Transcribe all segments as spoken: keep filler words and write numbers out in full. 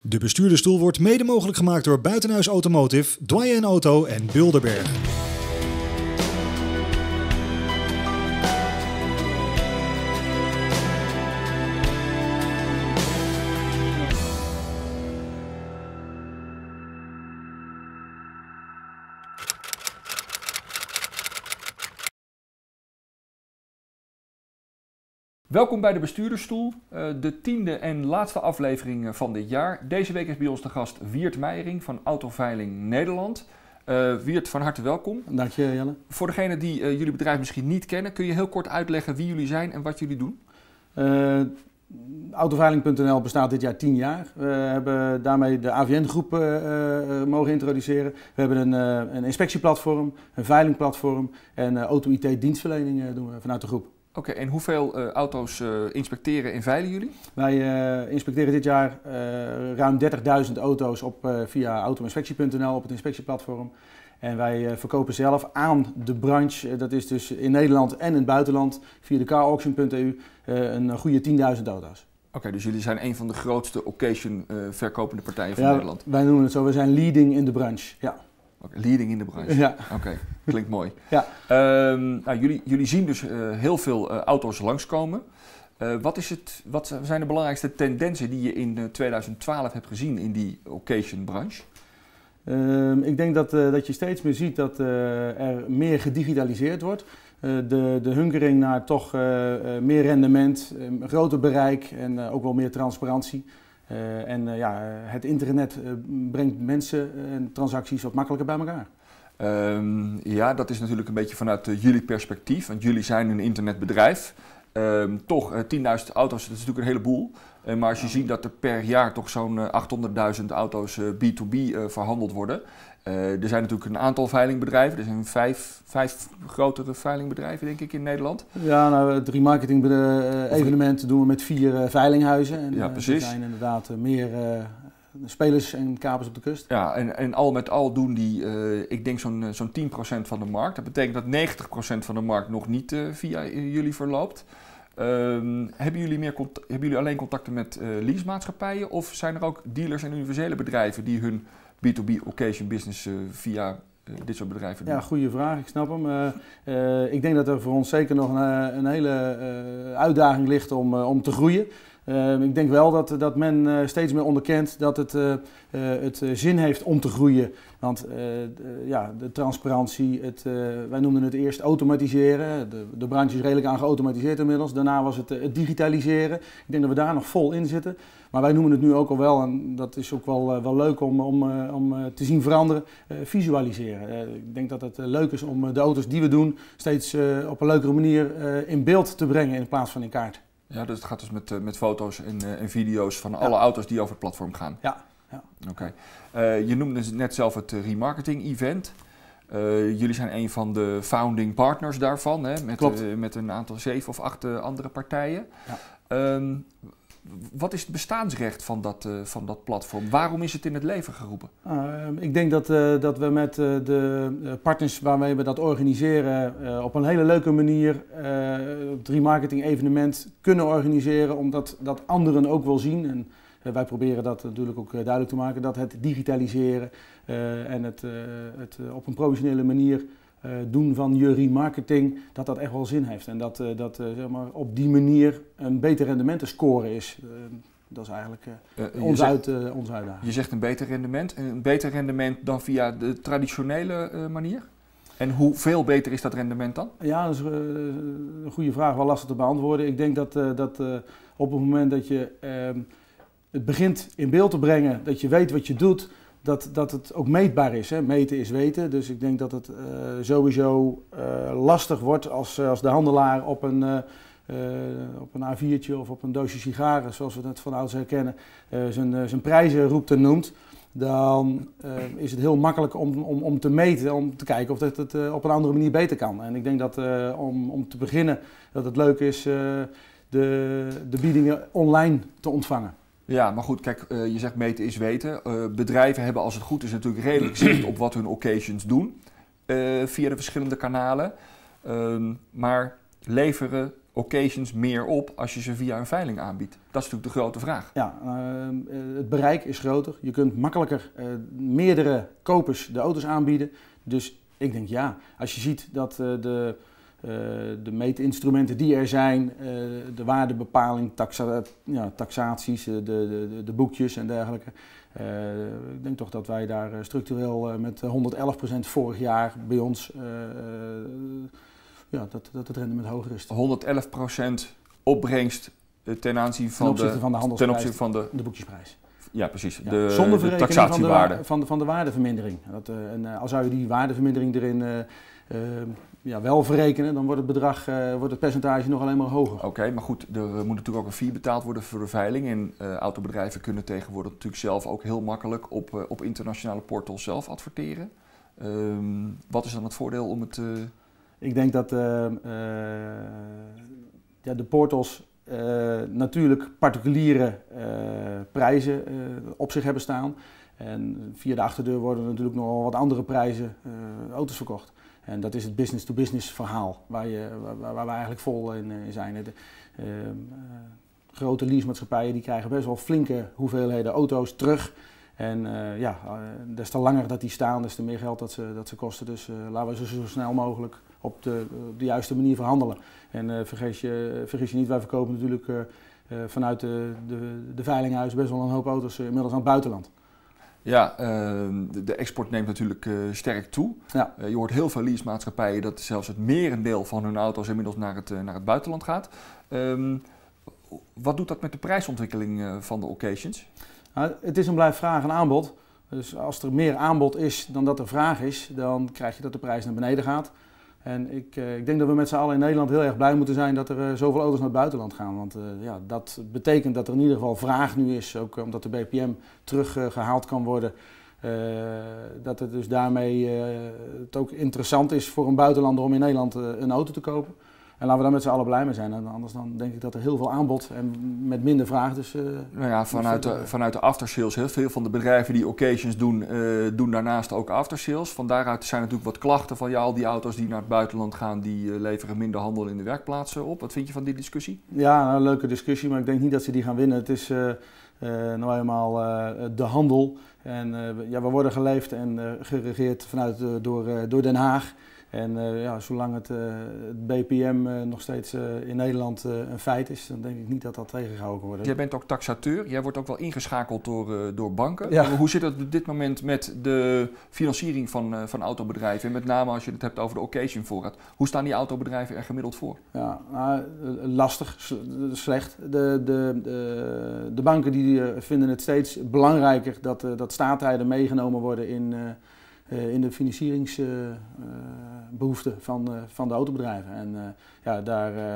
De bestuurdersstoel wordt mede mogelijk gemaakt door Buitenhuis Automotive, Doyen Auto en Bilderberg. Welkom bij de bestuurdersstoel, de tiende en laatste aflevering van dit jaar. Deze week is bij ons de gast Wiert Meijering van Autoveiling Nederland. Uh, Wiert, van harte welkom. Dank je, Jelle. Voor degenen die uh, jullie bedrijf misschien niet kennen, kun je heel kort uitleggen wie jullie zijn en wat jullie doen? Uh, Autoveiling punt n l bestaat dit jaar tien jaar. We hebben daarmee de A V N-groep uh, uh, mogen introduceren. We hebben een, uh, een inspectieplatform, een veilingplatform en uh, auto-I T-dienstverlening uh, doen we vanuit de groep. Oké, okay, en hoeveel uh, auto's uh, inspecteren en veilen jullie? Wij uh, inspecteren dit jaar uh, ruim dertigduizend auto's op, uh, via auto-inspectie punt n l op het inspectieplatform. En wij uh, verkopen zelf aan de branche, uh, dat is dus in Nederland en in het buitenland, via de car auction punt e u, uh, een goede tienduizend auto's. Oké, okay, dus jullie zijn een van de grootste occasion uh, verkopende partijen van ja, Nederland? Wij noemen het zo, we zijn leading in de branche, ja. Okay, leading in de branche. Ja. Oké, okay, klinkt mooi. Ja. Um, nou, jullie, jullie zien dus uh, heel veel uh, auto's langskomen. Uh, wat, is het, wat zijn de belangrijkste tendensen die je in uh, tweeduizend twaalf hebt gezien in die occasion branche? Um, ik denk dat, uh, dat je steeds meer ziet dat uh, er meer gedigitaliseerd wordt. Uh, de, de hunkering naar toch uh, uh, meer rendement, um, een groter bereik en uh, ook wel meer transparantie. Uh, en uh, ja, het internet uh, brengt mensen en transacties wat makkelijker bij elkaar. Um, ja, dat is natuurlijk een beetje vanuit uh, jullie perspectief, want jullie zijn een internetbedrijf. Um, toch, uh, tienduizend auto's, dat is natuurlijk een heleboel. Uh, maar als je ja. ziet dat er per jaar toch zo'n uh, achthonderdduizend auto's uh, B to B uh, verhandeld worden. Uh, er zijn natuurlijk een aantal veilingbedrijven, er zijn vijf, vijf grotere veilingbedrijven denk ik in Nederland. Ja, nou, het remarketing uh, evenement doen we met vier uh, veilinghuizen. En, ja, precies. Er zijn inderdaad uh, meer uh, spelers en kapers op de kust. Ja, en, en al met al doen die, uh, ik denk zo'n zo'n tien procent van de markt. Dat betekent dat negentig procent van de markt nog niet uh, via jullie verloopt. Um, hebben, jullie meer hebben jullie alleen contacten met uh, leasemaatschappijen of zijn er ook dealers en universele bedrijven die hun B to B occasion business uh, via uh, dit soort bedrijven doen? Ja, goede vraag. Ik snap hem. Uh, uh, ik denk dat er voor ons zeker nog een, een hele uh, uitdaging ligt om, uh, om te groeien. Uh, ik denk wel dat, dat men uh, steeds meer onderkent dat het, uh, uh, het uh, zin heeft om te groeien. Want uh, de, ja, de transparantie, het, uh, wij noemden het eerst automatiseren. De, de branche is redelijk aan geautomatiseerd inmiddels. Daarna was het, uh, het digitaliseren. Ik denk dat we daar nog vol in zitten. Maar wij noemen het nu ook al wel, en dat is ook wel, uh, wel leuk om, om, uh, om uh, te zien veranderen, uh, visualiseren. Uh, ik denk dat het uh, leuk is om uh, de auto's die we doen steeds uh, op een leukere manier uh, in beeld te brengen in plaats van in kaart. Ja, dus het gaat dus met, uh, met foto's en, uh, en video's van ja. alle auto's die over het platform gaan. Ja. ja. Oké. Okay. Uh, je noemde net zelf het uh, remarketing event. Uh, jullie zijn een van de founding partners daarvan, hè, met, uh, met een aantal zeven of acht uh, andere partijen. Ja. Um, wat is het bestaansrecht van dat, uh, van dat platform? Waarom is het in het leven geroepen? Uh, ik denk dat, uh, dat we met uh, de partners waarmee we dat organiseren uh, op een hele leuke manier uh, het remarketing evenement kunnen organiseren, omdat dat anderen ook wel zien. En uh, wij proberen dat natuurlijk ook uh, duidelijk te maken, dat het digitaliseren uh, en het, uh, het uh, op een professionele manier Uh, doen van je remarketing, dat dat echt wel zin heeft. En dat, uh, dat uh, zeg maar, op die manier een beter rendement te scoren is. Uh, dat is eigenlijk uh, uh, onze, zegt, uit, uh, onze uitdaging. Je zegt een beter rendement. Een beter rendement dan via de traditionele uh, manier? En hoeveel beter is dat rendement dan? Ja, dat is uh, een goede vraag, wel lastig te beantwoorden. Ik denk dat, uh, dat uh, op het moment dat je uh, het begint in beeld te brengen, dat je weet wat je doet, Dat, dat het ook meetbaar is. Hè? Meten is weten. Dus ik denk dat het uh, sowieso uh, lastig wordt als, als de handelaar op een, uh, uh, op een A viertje of op een doosje sigaren, zoals we het van ouds herkennen, uh, zijn, uh, zijn prijzen roept en noemt. Dan uh, is het heel makkelijk om, om, om te meten, om te kijken of dat het uh, op een andere manier beter kan. En ik denk dat uh, om, om te beginnen dat het leuk is uh, de, de biedingen online te ontvangen. Ja, maar goed, kijk, uh, je zegt meten is weten. Uh, bedrijven hebben als het goed is natuurlijk redelijk zicht op wat hun occasions doen uh, via de verschillende kanalen. Uh, maar leveren occasions meer op als je ze via een veiling aanbiedt? Dat is natuurlijk de grote vraag. Ja, uh, het bereik is groter. Je kunt makkelijker uh, meerdere kopers de auto's aanbieden. Dus ik denk ja, als je ziet dat uh, de, uh, de meetinstrumenten die er zijn, uh, de waardebepaling, taxa, ja, taxaties, de, de, de boekjes en dergelijke. Uh, ik denk toch dat wij daar structureel uh, met honderdelf procent vorig jaar bij ons, uh, uh, ja, dat, dat het rendement hoger is. honderdelf procent opbrengst ten aanzien van, ten opzichte de, van de handelsprijs, ten opzichte van de, de boekjesprijs. Ja, precies. Ja, de, zonder de verrekening taxatiewaarde. van de, van, de, van de waardevermindering. Dat, uh, en uh, als zou je die waardevermindering erin uh, uh, ja, wel verrekenen, dan wordt het bedrag, uh, wordt het percentage nog alleen maar hoger. Oké, okay, maar goed, er moet natuurlijk ook een fee betaald worden voor de veiling. En uh, autobedrijven kunnen tegenwoordig natuurlijk zelf ook heel makkelijk op, uh, op internationale portals zelf adverteren. Um, wat is dan het voordeel om het... Uh... Ik denk dat uh, uh, ja, de portals uh, natuurlijk particuliere uh, prijzen uh, op zich hebben staan. En via de achterdeur worden natuurlijk nog wel wat andere prijzen uh, auto's verkocht. En dat is het business-to-business verhaal waar, je, waar, waar we eigenlijk vol in, in zijn. De, uh, uh, grote leasemaatschappijen die krijgen best wel flinke hoeveelheden auto's terug. En uh, ja, uh, des te langer dat die staan, des te meer geld dat ze, dat ze kosten. Dus uh, laten we ze zo snel mogelijk op de, op de juiste manier verhandelen. En uh, vergis, je, vergis je niet, wij verkopen natuurlijk uh, uh, vanuit de, de, de veilinghuis best wel een hoop auto's uh, inmiddels aan het buitenland. Ja, uh, de, de export neemt natuurlijk uh, sterk toe. Ja. Uh, je hoort heel veel leasemaatschappijen dat zelfs het merendeel van hun auto's inmiddels naar het, uh, naar het buitenland gaat. Um, wat doet dat met de prijsontwikkeling uh, van de occasions? Nou, het is een blijf vraag en aanbod. Dus als er meer aanbod is dan dat er vraag is, dan krijg je dat de prijs naar beneden gaat. En ik, uh, ik denk dat we met z'n allen in Nederland heel erg blij moeten zijn dat er uh, zoveel auto's naar het buitenland gaan. Want uh, ja, dat betekent dat er in ieder geval vraag nu is, ook omdat de B P M teruggehaald uh, kan worden. Uh, dat het dus daarmee uh, het ook interessant is voor een buitenlander om in Nederland uh, een auto te kopen. En laten we daar met z'n allen blij mee zijn. En anders dan denk ik dat er heel veel aanbod en met minder vraag. Dus, uh, nou ja, vanuit de, vanuit de aftersales, heel veel van de bedrijven die occasions doen, uh, doen daarnaast ook aftersales. Van daaruit zijn natuurlijk wat klachten van ja, al die auto's die naar het buitenland gaan, die uh, leveren minder handel in de werkplaatsen op. Wat vind je van die discussie? Ja, nou, een leuke discussie, maar ik denk niet dat ze die gaan winnen. Het is uh, uh, nou eenmaal uh, de handel. En uh, ja, we worden geleefd en uh, geregeerd vanuit, uh, door, uh, door Den Haag. En uh, ja, zolang het, uh, het B P M uh, nog steeds uh, in Nederland uh, een feit is, dan denk ik niet dat dat tegengehouden kan worden. Jij bent ook taxateur, jij wordt ook wel ingeschakeld door, uh, door banken. Ja. Hoe zit het op dit moment met de financiering van, uh, van autobedrijven? En met name als je het hebt over de occasion voorraad. Hoe staan die autobedrijven er gemiddeld voor? Ja, nou, lastig, slecht. De, de, de, de banken die, uh, vinden het steeds belangrijker dat, uh, dat staatrijden meegenomen worden in... Uh, Uh, in de financieringsbehoeften uh, uh, van, uh, van de autobedrijven. En uh, ja, daar uh,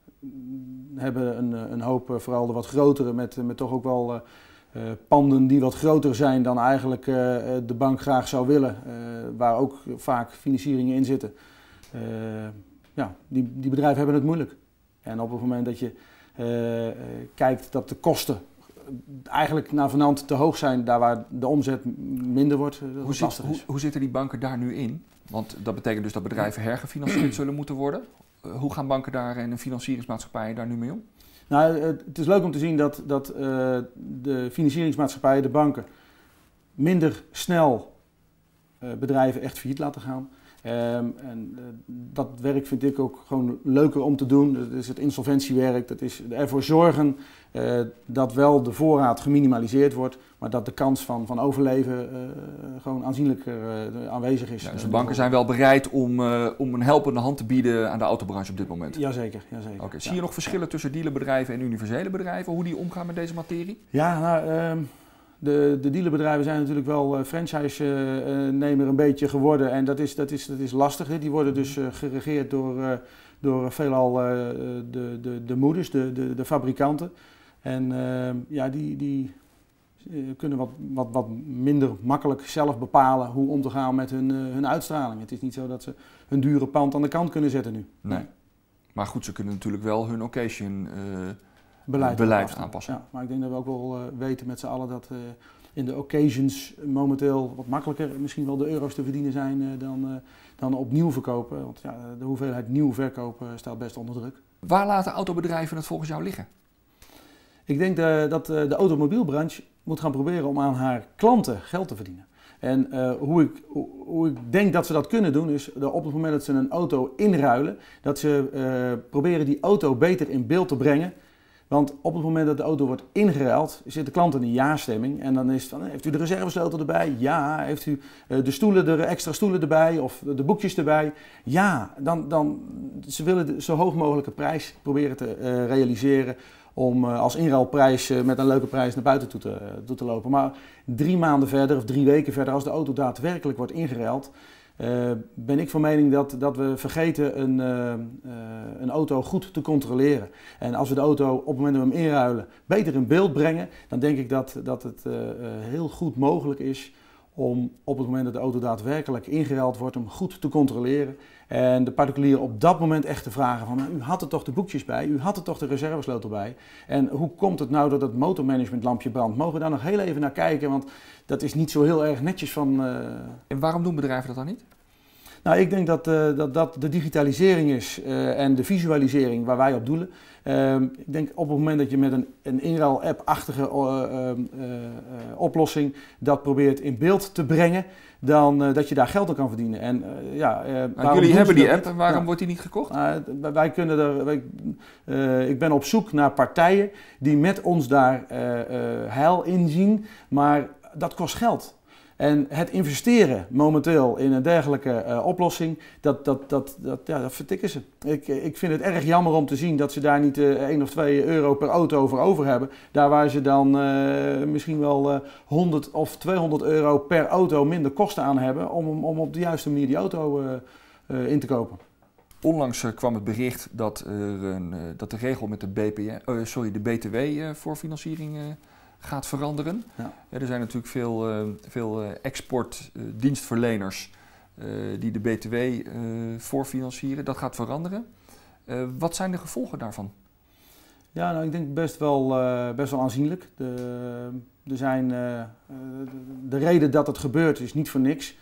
hebben een, een hoop, uh, vooral de wat grotere, met, met toch ook wel uh, uh, panden die wat groter zijn dan eigenlijk uh, de bank graag zou willen, uh, waar ook vaak financieringen in zitten. Uh, ja, die, die bedrijven hebben het moeilijk. En op het moment dat je uh, uh, kijkt dat de kosten eigenlijk naar vanant te hoog zijn, daar waar de omzet minder wordt, dat hoe, zit, zit, hoe, hoe zitten die banken daar nu in? Want dat betekent dus dat bedrijven hergefinancierd zullen moeten worden. Uh, hoe gaan banken daar en financieringsmaatschappijen daar nu mee om? Nou, het is leuk om te zien dat, dat uh, de financieringsmaatschappijen, de banken, minder snel uh, bedrijven echt failliet laten gaan. Um, en uh, dat werk vind ik ook gewoon leuker om te doen. Dat is het insolventiewerk, dat is ervoor zorgen uh, dat wel de voorraad geminimaliseerd wordt, maar dat de kans van, van overleven uh, gewoon aanzienlijker uh, aanwezig is. Ja, dus de banken zijn wel bereid om, uh, om een helpende hand te bieden aan de autobranche op dit moment? Jazeker. jazeker. Okay. Zie ja. je nog verschillen tussen dealerbedrijven en universele bedrijven, hoe die omgaan met deze materie? Ja, nou... Um, De, de dealerbedrijven zijn natuurlijk wel uh, franchise-nemer een beetje geworden en dat is, dat is, dat is lastig. Hè. Die worden dus uh, geregeerd door, uh, door veelal uh, de, de, de moeders, de, de, de fabrikanten. En uh, ja, die, die uh, kunnen wat, wat, wat minder makkelijk zelf bepalen hoe om te gaan met hun, uh, hun uitstraling. Het is niet zo dat ze hun dure pand aan de kant kunnen zetten nu. Nee. Maar goed, ze kunnen natuurlijk wel hun occasion... Uh... Beleid, beleid aanpassen. Ja, maar ik denk dat we ook wel uh, weten met z'n allen dat uh, in de occasions momenteel wat makkelijker misschien wel de euro's te verdienen zijn uh, dan, uh, dan opnieuw verkopen. Want ja, de hoeveelheid nieuw verkopen staat best onder druk. Waar laten autobedrijven het volgens jou liggen? Ik denk de, dat de automobielbranche moet gaan proberen om aan haar klanten geld te verdienen. En uh, hoe, ik, hoe, hoe ik denk dat ze dat kunnen doen is dat op het moment dat ze een auto inruilen, dat ze uh, proberen die auto beter in beeld te brengen. Want op het moment dat de auto wordt ingeruild, zit de klant in een ja-stemming. En dan is het van, heeft u de reservesleutel erbij? Ja. Heeft u uh, de stoelen, de extra stoelen erbij? Of de boekjes erbij? Ja. Dan, dan, ze willen de zo hoog mogelijke prijs proberen te uh, realiseren om uh, als inruilprijs uh, met een leuke prijs naar buiten toe te, uh, toe te lopen. Maar drie maanden verder of drie weken verder, als de auto daadwerkelijk wordt ingeruild, Uh, ben ik van mening dat, dat we vergeten een, uh, uh, een auto goed te controleren. En als we de auto op het moment dat we hem inruilen beter in beeld brengen, dan denk ik dat, dat het uh, uh, heel goed mogelijk is om op het moment dat de auto daadwerkelijk ingeruild wordt, hem goed te controleren. En de particulier op dat moment echt te vragen van, u had er toch de boekjes bij, u had er toch de reservesleutel bij. En hoe komt het nou dat het motormanagementlampje brandt? Mogen we daar nog heel even naar kijken, want dat is niet zo heel erg netjes van... Uh... En waarom doen bedrijven dat dan niet? Nou, ik denk dat, uh, dat dat de digitalisering is uh, en de visualisering waar wij op doelen. Uh, ik denk op het moment dat je met een, een inruil-app-achtige uh, uh, uh, oplossing dat probeert in beeld te brengen, dan uh, dat je daar geld aan kan verdienen. En, uh, ja, uh, nou, jullie hebben die app en waarom ja. wordt die niet gekocht? Uh, wij kunnen er, wij, uh, ik ben op zoek naar partijen die met ons daar uh, uh, heil in zien, maar dat kost geld. En het investeren momenteel in een dergelijke uh, oplossing, dat, dat, dat, dat, ja, dat vertikken ze. Ik, ik vind het erg jammer om te zien dat ze daar niet uh, één of twee euro per auto voor over hebben. Daar waar ze dan uh, misschien wel uh, honderd of tweehonderd euro per auto minder kosten aan hebben om, om op de juiste manier die auto uh, uh, in te kopen. Onlangs uh, kwam het bericht dat, uh, een, uh, dat de regel met de, B P M, uh, sorry, de B T W uh, voor financiering uh, gaat veranderen. Ja. Ja, er zijn natuurlijk veel, uh, veel uh, exportdienstverleners uh, uh, die de B T W uh, voorfinancieren. Dat gaat veranderen. Uh, wat zijn de gevolgen daarvan? Ja, nou, ik denk best wel, uh, best wel aanzienlijk. De, er zijn, uh, de reden dat het gebeurt is niet voor niks.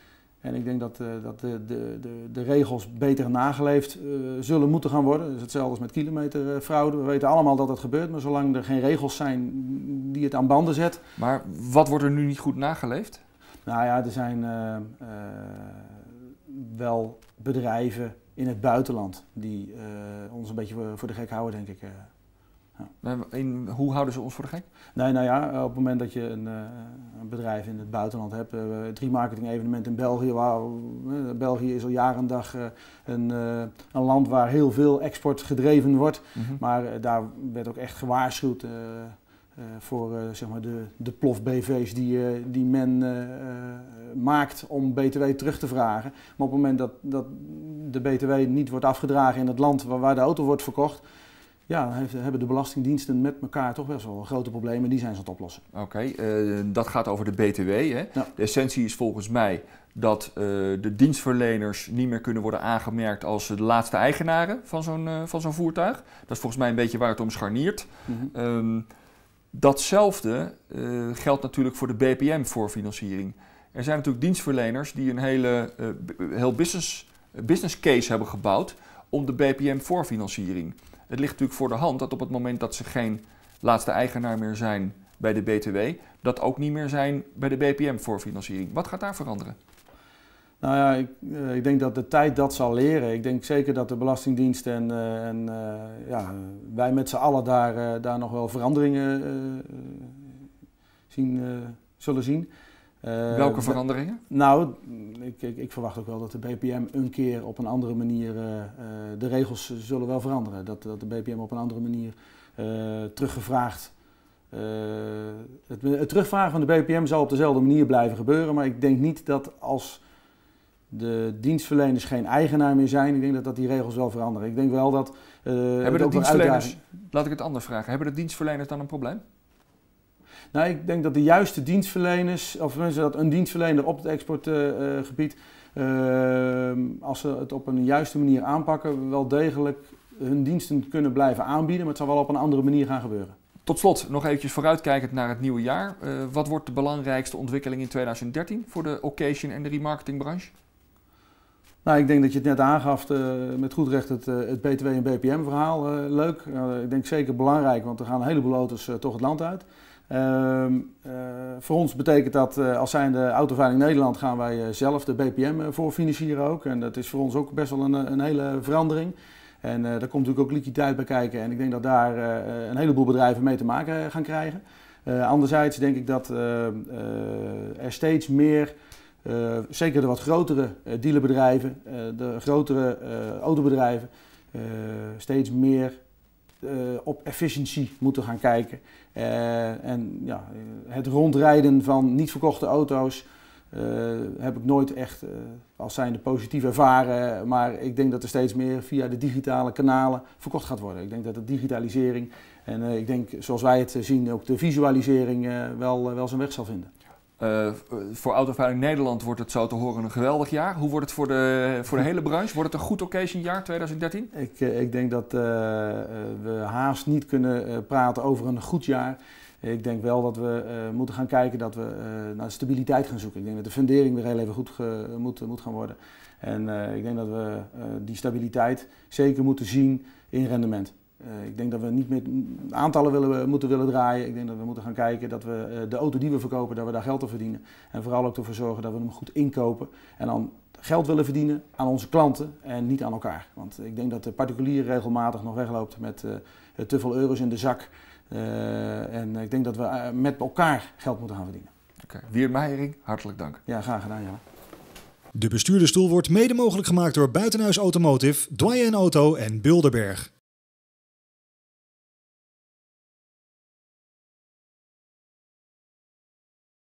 En ik denk dat, uh, dat de, de, de, de regels beter nageleefd uh, zullen moeten gaan worden. Dat is hetzelfde als met kilometerfraude. We weten allemaal dat dat gebeurt, maar zolang er geen regels zijn die het aan banden zet. Maar wat wordt er nu niet goed nageleefd? Nou ja, er zijn uh, uh, wel bedrijven in het buitenland die uh, ons een beetje voor de gek houden, denk ik. Uh. Ja. En hoe houden ze ons voor de gek? Nee, nou ja, op het moment dat je een, een bedrijf in het buitenland hebt, uh, het remarketing evenement in België, waar, uh, België is al jaren en dag uh, een, uh, een land waar heel veel export gedreven wordt, mm-hmm. maar uh, daar werd ook echt gewaarschuwd uh, uh, voor uh, zeg maar de, de plof-B V's die, uh, die men uh, uh, maakt om B T W terug te vragen. Maar op het moment dat, dat de B T W niet wordt afgedragen in het land waar, waar de auto wordt verkocht, ja, dan heeft, hebben de belastingdiensten met elkaar toch best wel grote problemen. Die zijn ze aan het oplossen. Oké, okay, uh, dat gaat over de B T W. Hè? Ja. De essentie is volgens mij dat uh, de dienstverleners niet meer kunnen worden aangemerkt als de laatste eigenaren van zo'n, uh, van zo'n voertuig. Dat is volgens mij een beetje waar het om scharniert. Mm-hmm. Um, datzelfde uh, geldt natuurlijk voor de B P M voorfinanciering. Er zijn natuurlijk dienstverleners die een hele uh, b- heel business, uh, business case hebben gebouwd om de B P M voorfinanciering. Het ligt natuurlijk voor de hand dat op het moment dat ze geen laatste eigenaar meer zijn bij de B T W, dat ook niet meer zijn bij de B P M voorfinanciering. Wat gaat daar veranderen? Nou ja, ik, uh, ik denk dat de tijd dat zal leren. Ik denk zeker dat de Belastingdienst en, uh, en uh, ja, wij met z'n allen daar, uh, daar nog wel veranderingen uh, zien, uh, zullen zien. Uh, Welke veranderingen? De, nou, ik, ik, ik verwacht ook wel dat de B P M een keer op een andere manier, uh, uh, de regels zullen wel veranderen. Dat, dat de B P M op een andere manier uh, teruggevraagd. Uh, het, het terugvragen van de B P M zal op dezelfde manier blijven gebeuren, maar ik denk niet dat als de dienstverleners geen eigenaar meer zijn, ik denk dat, dat die regels wel veranderen. Ik denk wel dat... Uh, hebben de dienstverleners, laat ik het anders vragen, hebben de dienstverleners dan een probleem? Nou, ik denk dat de juiste dienstverleners, of mensen dat een dienstverlener op het exportgebied, uh, uh, als ze het op een juiste manier aanpakken, wel degelijk hun diensten kunnen blijven aanbieden, maar het zal wel op een andere manier gaan gebeuren. Tot slot, nog eventjes vooruitkijkend naar het nieuwe jaar. Uh, wat wordt de belangrijkste ontwikkeling in tweeduizend dertien voor de occasion en de remarketingbranche? Nou, ik denk dat je het net aangaf uh, met goed recht het, uh, het B T W en B P M verhaal. Uh, leuk. Uh, ik denk zeker belangrijk, want er gaan een heleboel auto's uh, toch het land uit. Uh, uh, voor ons betekent dat, uh, als zijnde Autoveiling Nederland, gaan wij uh, zelf de B P M uh, voor financieren ook. En dat is voor ons ook best wel een, een hele verandering. En uh, daar komt natuurlijk ook liquiditeit bij kijken. En ik denk dat daar uh, een heleboel bedrijven mee te maken gaan krijgen. Uh, anderzijds denk ik dat uh, uh, er steeds meer, uh, zeker de wat grotere uh, dealerbedrijven, uh, de grotere uh, autobedrijven, uh, steeds meer uh, op efficiëntie moeten gaan kijken. Uh, en ja, het rondrijden van niet verkochte auto's uh, heb ik nooit echt uh, als zijnde positief ervaren. Maar ik denk dat er steeds meer via de digitale kanalen verkocht gaat worden. Ik denk dat de digitalisering en uh, ik denk, zoals wij het zien, ook de visualisering uh, wel, uh, wel zijn weg zal vinden. Uh, voor Autoveiling Nederland wordt het zo te horen een geweldig jaar. Hoe wordt het voor de, voor de hele branche? Wordt het een goed occasionjaar twintig dertien? Ik, uh, ik denk dat uh, we haast niet kunnen uh, praten over een goed jaar. Ik denk wel dat we uh, moeten gaan kijken dat we uh, naar stabiliteit gaan zoeken. Ik denk dat de fundering weer heel even goed ge, moet, moet gaan worden. En uh, ik denk dat we uh, die stabiliteit zeker moeten zien in rendement. Uh, ik denk dat we niet met aantallen willen, moeten willen draaien. Ik denk dat we moeten gaan kijken dat we uh, de auto die we verkopen, dat we daar geld op verdienen. En vooral ook ervoor zorgen dat we hem goed inkopen. En dan geld willen verdienen aan onze klanten en niet aan elkaar. Want ik denk dat de particulier regelmatig nog wegloopt met uh, te veel euro's in de zak. Uh, en ik denk dat we uh, met elkaar geld moeten gaan verdienen. Oké, okay. Wiert Meijering, hartelijk dank. Ja, graag gedaan, Jan. De bestuurdersstoel wordt mede mogelijk gemaakt door Buitenhuis Automotive, Doyen Auto en Bilderberg.